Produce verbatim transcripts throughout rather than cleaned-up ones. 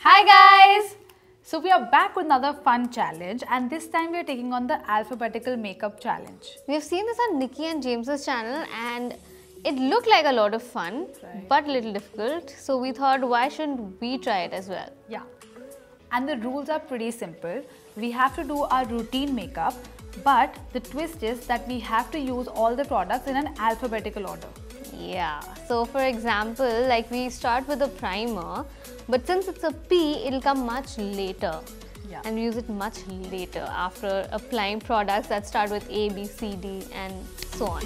Hi guys! So we are back with another fun challenge, and this time we are taking on the alphabetical makeup challenge. We've seen this on Nikki and James's channel and it looked like a lot of fun, right, but a little difficult. So we thought, why shouldn't we try it as well? Yeah. And the rules are pretty simple. We have to do our routine makeup, but the twist is that we have to use all the products in an alphabetical order. Yeah. So for example, like we start with a primer, but since it's a P, it'll come much later. Yeah. And we use it much later after applying products that start with A, B, C, D and so on.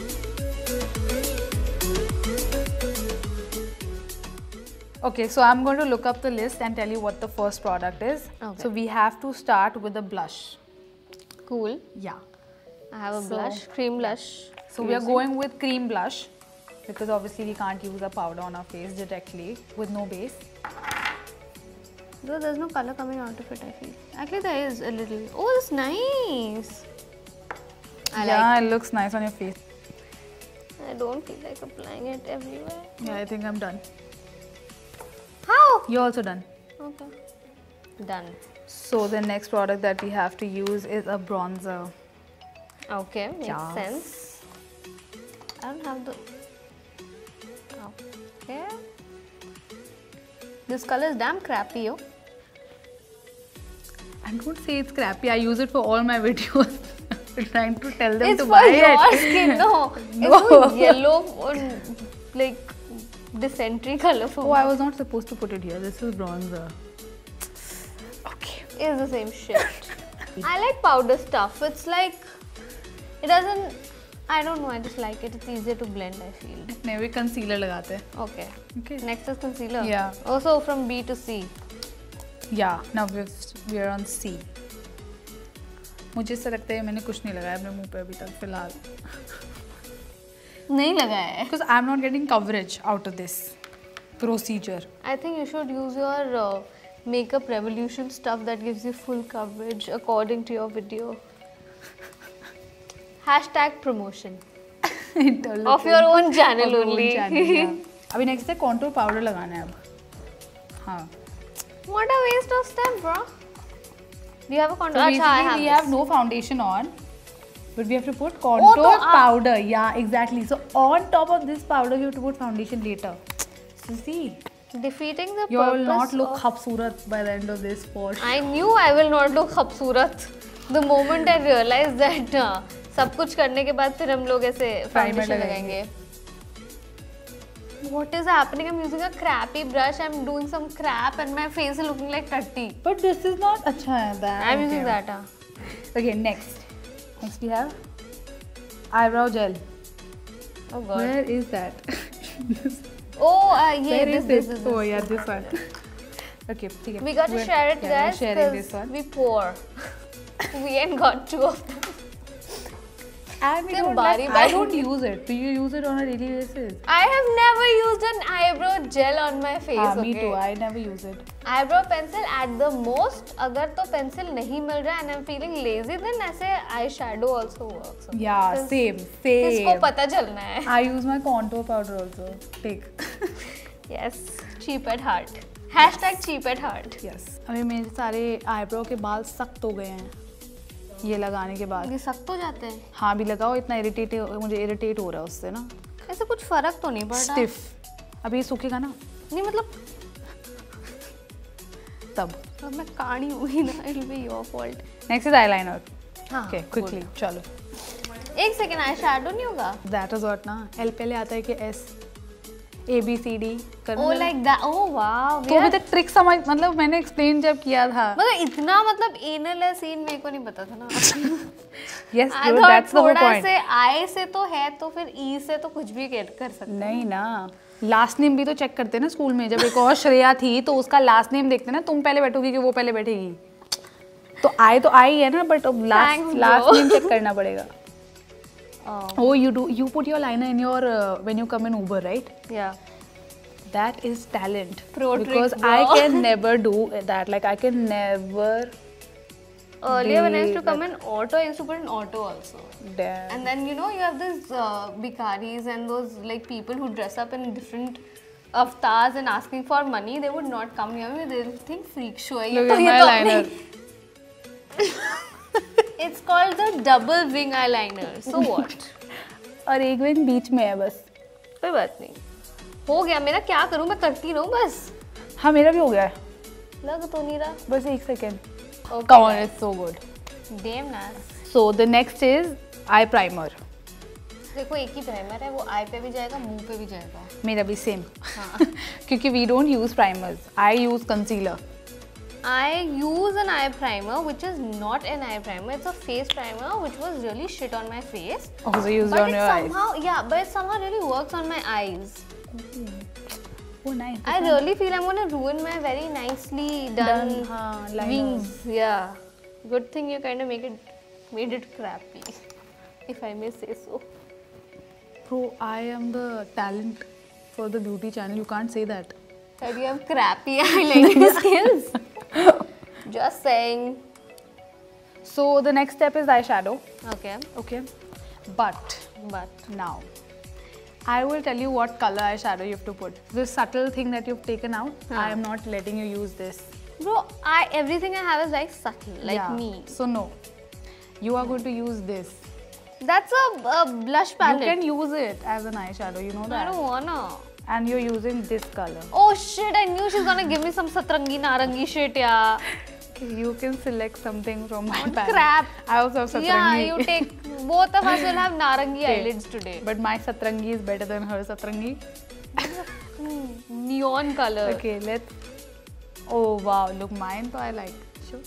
Okay, so I'm going to look up the list and tell you what the first product is. Okay. So we have to start with a blush. Cool. Yeah. I have a so, blush, cream blush. So we are going with cream blush because obviously we can't use a powder on our face directly with no base. Though there's no color coming out of it, I feel. Actually there is a little. Oh, it's nice. I yeah, like it looks nice on your face. I don't feel like applying it everywhere. Yeah, I think I'm done. How? You're also done. Okay. Done. So the next product that we have to use is a bronzer. Okay, makes yes. sense. I don't have the... Okay. This color is damn crappy, yo. I don't say it's crappy. I use it for all my videos. I'm trying to tell them it's to buy it. It's for your skin, no. No. It's so yellow or like dysentery color for Oh, I was not supposed to put it here. This is bronzer. Okay. It's the same shit. I like powder stuff. It's like, it doesn't, I don't know, I just like it. It's easier to blend, I feel. Maybe concealer lagate. Okay. Okay. Next is concealer. Yeah. Also from B to C. Yeah. Now we've, we are on C. मुझे ऐसा लगता है मैंने कुछ नहीं लगाया अपने मुंह पे अभी तक फिलहाल. नहीं लगाया है. Because I'm not getting coverage out of this procedure. I think you should use your uh, makeup revolution stuff that gives you full coverage according to your video. Hashtag promotion of your own channel only. अभी next है contour powder लगाना है अब. हाँ. What a waste of step, bro. Do you have a contour? So basically, I have we this. have no foundation on, but we have to put contour oh, powder. Yeah, exactly. So on top of this powder, you have to put foundation later. So see, defeating the you purpose. will not look of... khubsurat by the end of this for sure. I knew I will not look khubsurat. The moment I realized that uh, सब कुछ करने के बाद फिर हम लोग ऐसे foundation लगाएंगे. What is happening? I'm using a crappy brush. I'm doing some crap and my face is looking like tutty. But this is not अच्छा है that. I'm using that. Uh. Okay, next. Next we have eyebrow gel. Oh God. Where is that? Oh, uh, yeah. Where this, is this? this, this, oh this, yeah, this, this one. Okay, okay. We got to we're, share it, yeah, guys. We're sharing this one. We pour. We ain't got two of them. And we don't like, I don't use it. Do you use it on a daily basis? I have never used an eyebrow gel on my face. Ah, okay? Me too. I never use it. Eyebrow pencil at the most. अगर तो pencil नहीं मिल रहा and I'm feeling lazy, then ऐसे eyeshadow also works. Okay? Yeah, Since same, same. किसको पता चलना है? I use my contour powder also. Take. Yes, cheap at heart. Hashtag cheap at heart. Yes. अभी मेरे सारे eyebrow के बाल सख्त हो गए हैं. ये लगाने के बाद ये सख्त हो जाते हैं. हाँ भी लगाओ इतना इरिटेट मुझे इरिटेट हो रहा है उससे ना. ऐसे कुछ फर्क तो नहीं पड़ रहा. स्टिफ. अभी ये सूखेगा ना. नहीं मतलब तब. अब मैं काड़ी हुई ना. It'll be your fault. Next is eyeliner. हाँ. Okay, quickly. चलो. एक सेकेंड eyeshadow नहीं होगा. That is what ना. L पहले आता है कि S. A B C D करना. Oh like that. Oh wow. तो अभी तक ट्रिक समझ मतलब मैंने एक्सप्लेन जब किया था. मतलब इतना मतलब एनल है सीन मेरे को नहीं पता था ना. Yes, that's the whole point. थोड़ा से I से तो है तो फिर E से तो कुछ भी कर सकते हैं. नहीं ना. लास्ट नेम भी तो चेक करते हैं ना स्कूल में. जब एक और श्रेया थी तो उसका लास्ट नेम देखते हैं ना. तुम पहले बैठोगी कि वो पहले बैठेगी. तो I तो I है ना बट अब लास्ट लास्ट नेम चेक करना पड़ेगा. Oh. oh, you do. You put your liner in your uh, when you come in Uber, right? Yeah. That is talent. Pro because trick, I can never do that. Like I can never. Earlier when I used to come in auto, I used to put in auto also. Damn. And then you know you have these uh, bikaris and those like people who dress up in different avatars and asking for money, they would not come near me. They'll think freak show है ये Look तो at ये my तो eyeliner. अपनी It's called the double wing eyeliner. So what? और एक wing बीच में है बस. कोई बात नहीं. हो गया मेरा, क्या करूँ मैं, करती रहूँ बस. हाँ मेरा भी हो गया है. लग तो नहीं रहा. बस एक second. Okay. Come on, it's so good. Damn nice. So the next is eye primer. देखो एक ही प्राइमर है, वो आई पे भी जाएगा, मुंह पे भी जाएगा. मेरा भी सेम. हाँ. क्योंकि we don't use primers. I use concealer. I use an eye primer which is not an eye primer. It's a face primer which was really shit on my face. Oh, so you use it but on it your eyes. somehow, yeah, but it somehow really works on my eyes. Oh, nice. I really feel I'm gonna ruin my very nicely done, Done, हाँ, liners. wings. Yeah. Good thing you kind of make it, made it crappy, if I may say so. Bro, I am the talent for the beauty channel. You can't say that. That you have crappy eyeliner skills. Just saying. So the next step is eyeshadow. Okay. Okay. But But now, I will tell you what color eyeshadow you have to put. This subtle thing that you've taken out, Huh. I am not letting you use this. bro, I everything I have is like subtle, like Yeah. me. So no, you are going to use this. That's a, a blush palette. You can use it as an eyeshadow. You know I that. don't wanna. And you're using this color. Oh shit! I knew she's gonna give me some satrangi narangi shit, yeah. Okay, you can select something from my Oh, palette. crap. I also have satrangi. Yeah, you take. Both of us will have narangi Okay. eyelids today. But my satrangi is better than her satrangi. Neon color. Okay, let's. Oh wow! Look, mine. So I like. Sure.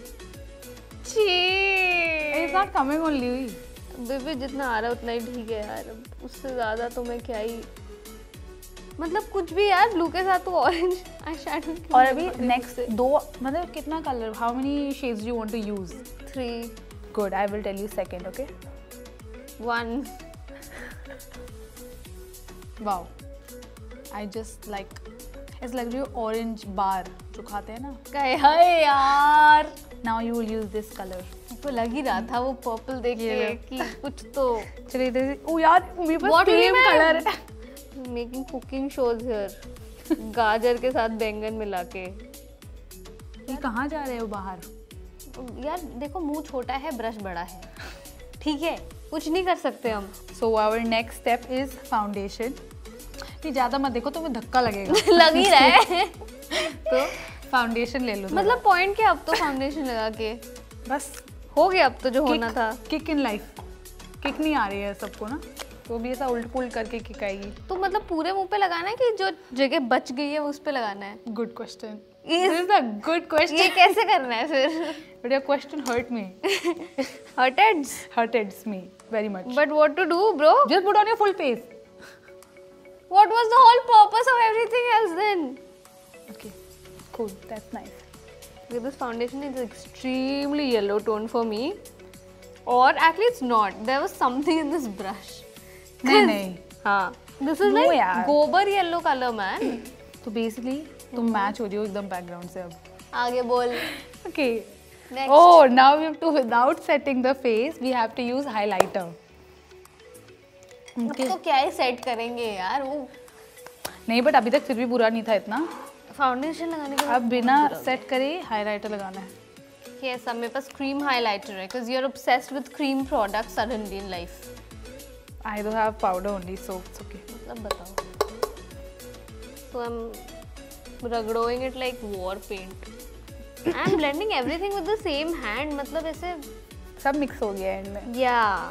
Cheese. It's not coming only. Baby जितना आ रहा है उतना ही ठीक है यार. अब उससे ज़्यादा तो मैं क्या ही. मतलब कुछ भी यार, ब्लू के साथ तो ऑरेंज आई शैडो. और अभी नेक्स्ट दो मतलब कितना colour? How many shades do you want to use? Three. Good, I will tell you second. Okay. One. Wow, I just like it's like जो ऑरेंज बार जो खाते हैं ना. कहे हाय यार. Now you will use this colour. तो लग ही रहा था वो पर्पल देख के कि कुछ तो. चलिए इधर. ओ यार मेरे पास What same do you colour mean? है. Making cooking shows here. गाजर के साथ बैंगन मिला के. ये कहाँ जा रहे हो बाहर? यार देखो मुंह छोटा है, ब्रश बड़ा है. ठीक है, कुछ नहीं कर सकते हम. So our next step is foundation. नहीं ज़्यादा मत देखो, तुम्हें धक्का लगेगा. लग ही रहा है. तो फाउंडेशन ले लो. मतलब पॉइंट क्या, अब तो फाउंडेशन लगा के बस हो गया. अब तो जो होना था. Kick in life. किक नहीं आ रही है सबको ना, तो भी ऐसा उल्ट पुल्ट करके किक आएगी. तो मतलब पूरे मुंह पे लगाना है कि जो जगह बच गई है उस पे लगाना है? Good question. Is- this is a good question. ये कैसे करना है फिर? But your question hurt me. Hurted. hurts me very much. But what to do, bro? Just put on your full face. What was the whole purpose of everything else then? Okay, cool. That's nice. Okay, this foundation is extremely yellow tone for me. Or actually it's not. There was something in this brush. नहीं नहीं. हाँ. This is No like यार. गोबर yellow color, man. तो basically तुम match हो रही हो एकदम बैकग्राउंड से अब. आगे बोल. Okay. Next. Oh, now we have to, without setting the face, we have to use highlighter. अब तो क्या ही सेट करेंगे यार वो. नहीं बट अभी तक फिर भी बुरा नहीं था इतना. फाउंडेशन लगाने के अब बिना सेट करे हाइलाइटर लगाना है. Yes, अब मेरे पास cream highlighter है because you're obsessed with cream products suddenly in life. I do have powder only, so it's okay. मतलब बताओ. So I'm ragdoing it like war paint. I'm blending everything with the same hand. मतलब ऐसे. सब mix हो गया है इनमें. Yeah.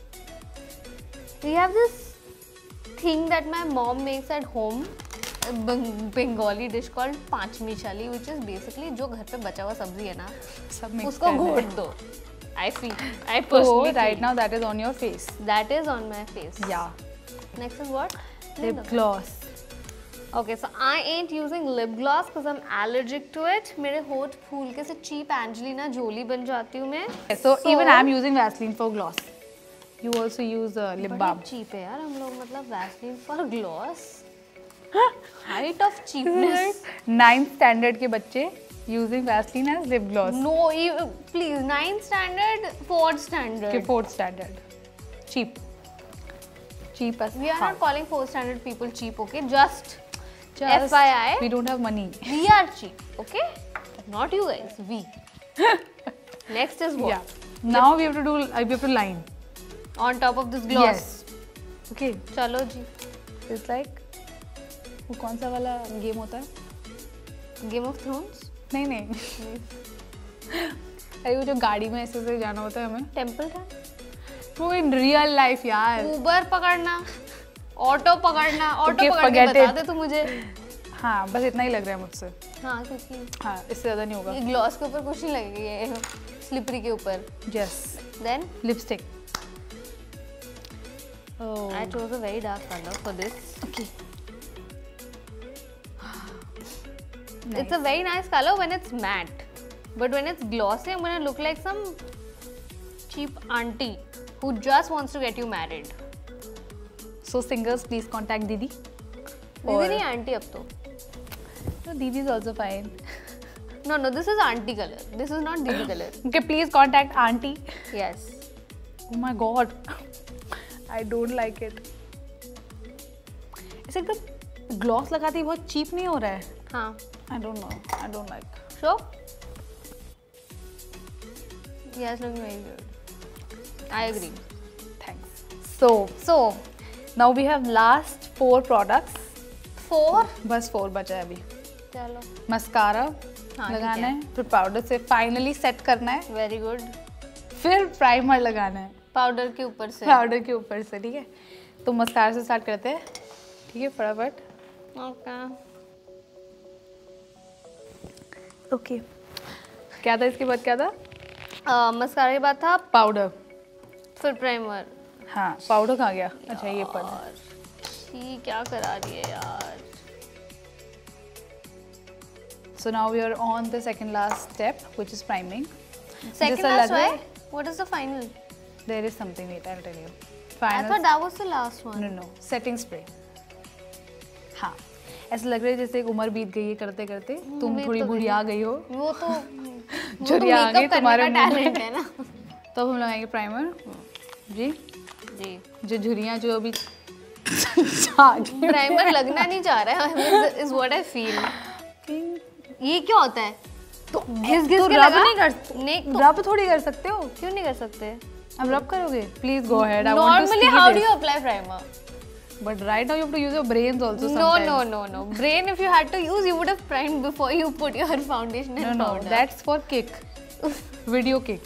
We have this thing that my mom makes at home. A Beng- Bengali dish called पांचमी चाली, which is basically जो घर पे बचा हुआ सब्जी है ना, सब मिक्स उसको घोट दो. I feel. I So personally right feel. now that is on your face. That is on my face. Yeah. Next is what? Lip gloss. Okay, so I ain't using lip gloss because I'm allergic to it. मेरे होठ फूल के से cheap Angelina Jolie बन जाती हूँ मैं. So, even I'm using Vaseline for gloss. You also use uh, lip balm. बड़ी cheap है यार हम लोग, मतलब Vaseline for gloss. Height of cheapness. Ninth standard के बच्चे using Vaseline as lip gloss. No, you, please. Ninth standard, fourth standard. Okay, fourth standard. Cheap. Cheap as We are fuck. not calling fourth standard people cheap, okay? Just Just, F Y I. we don't have money. We are cheap, okay? Not you guys, we. Next is what? Yeah. Now we have to do, uh, we have to line. On top of this gloss. Yes. Okay. चलो जी. It's like, वो कौन सा वाला game होता है? Game of Thrones? नहीं नहीं. अरे वो जो गाड़ी में ऐसे से जाना होता है हमें. Temple Run? वो in real life यार. Uber पकड़ना, ऑटो पकड़ना, ऑटो Okay, पकड़ के forget बता it. दे तू मुझे. हाँ बस इतना ही लग रहा है मुझसे. हाँ क्योंकि हाँ इससे ज़्यादा नहीं होगा. ये ग्लॉस के ऊपर कुछ नहीं लगेगा, ये स्लिपरी के ऊपर. Yes. Then Lipstick. Oh. I chose a very dark color for this. Okay. Nice. It's a very nice color when it's matte, but when it's glossy, I'm gonna look like some cheap auntie who just wants to get you married. So singers, please contact Didi. Didi नहीं auntie अब तो. No, Didi is also fine. No, no, this is auntie color. This is not Didi color. Okay, please contact auntie. Yes. Oh my God, I don't like it. ऐसे एकदम gloss लगाते ही बहुत cheap नहीं हो रहा है? हाँ. I don't know. I don't like. Sure. Yes, looking very good. I agree. Thanks. So, So, now we have last four products. four. बस four बचा है अभी. चलो. Mascara हाँ, लगाना है, फिर powder से finally set करना है, Very good. फिर primer लगाना है. पाउडर के ऊपर से. पाउडर के ऊपर से, ठीक है. तो मस्कारा से स्टार्ट करते हैं, ठीक है, फटाफट. ओके. ओके. क्या था इसके बाद, क्या था? मस्कारा के बाद था पाउडर. फिर प्राइमर. हाँ, पाउडर कहाँ गया? अच्छा ये पर. ये क्या करा रही है यार. So now we are on the second last step, which is priming. Second जैसा last लग रहा why? है- What is the final? There is something. Wait, I'll tell you. I Final. thought that was the last one. No, no. Setting spray. हाँ. ऐसा लग रहा है जैसे एक उम्र बीत गई है करते करते. तुम बीत थोड़ी तो गई। बुढ़िया गई हो. वो तो वो तो झुर्रियाँ आ गई मेकअप करने तुम्हारे का मुंह में. टैलेंट है ना. तो हम लगाएंगे प्राइमर. जी. जी. जो झुर्रियाँ जो अभी जागी प्राइमर लगना नहीं चाह रहा है. Is what I feel. ये क्या होता है? तो घिस घिस तो के रब लगा? नहीं कर नहीं तो रब थोड़ी कर सकते हो. क्यों नहीं कर सकते? अब रब करोगे? Please go ahead. I want to Normally, see how this. do you apply primer? But right now you have to use your brains also No, sometimes. no, no, no. Brain, if you had to use, you would have primed before you put your foundation and No, no. powder. That's for kick. Video kick.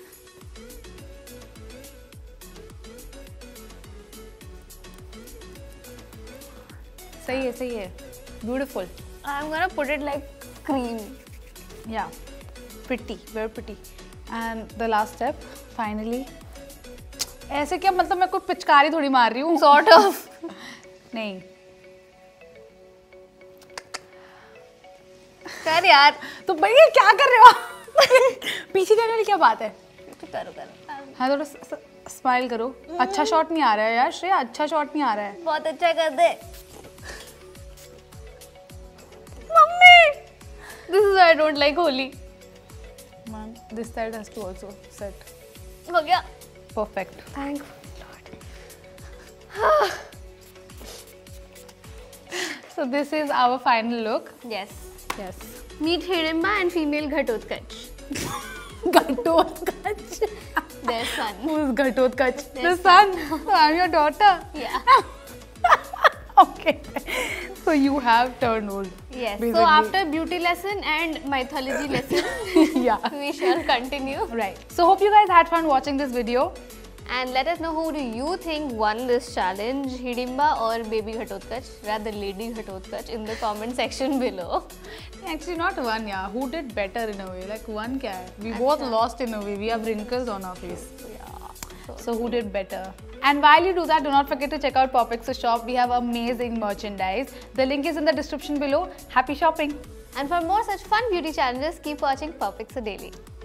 सही है, सही है. Beautiful. I'm gonna put it like cream. Yeah. Pretty. Very pretty. And the last step, finally. ऐसे क्या मतलब मैं कोई पिचकारी थोड़ी मार रही हूँ. Sort of. नहीं. कर यार. तो भैया क्या कर रहे हो? पीछे जाने वाली क्या बात है? करो करो. हाँ थोड़ा स्माइल करो. अच्छा शॉट नहीं आ रहा है यार श्रेया. अच्छा शॉट नहीं आ रहा है. बहुत अच्छा कर दे. Mummy. This is why I don't like Holi. Man, this side has to also set. हो गया. Perfect. Thank So this is our final look. Yes. Yes. Meet Hidimba and female Ghatotkaч. Ghatotkaч. Their son. Who's Ghatotkaч? The Their son. So I'm your daughter. Yeah. Okay. So you have turned old. Yes. Basically. So after beauty lesson and mythology lesson, Yeah. we shall continue. Right. So hope you guys had fun watching this video. And let us know who do you think won this challenge, Hidimba or baby Ghatotkaч, rather lady Ghatotkach, in the comment section below. Actually not one, yeah. Who did better in a way? Like one kya hai? We both lost in a way. We have wrinkles on our face. Yeah. So, So who did better? And while you do that, do not forget to check out POPxo shop. We have amazing merchandise. The link is in the description below. Happy shopping! and for more such fun beauty challenges, keep watching POPxo Daily.